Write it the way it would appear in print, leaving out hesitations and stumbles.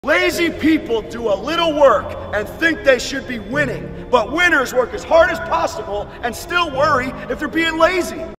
Lazy people do a little work and think they should be winning, but winners work as hard as possible and still worry if they're being lazy.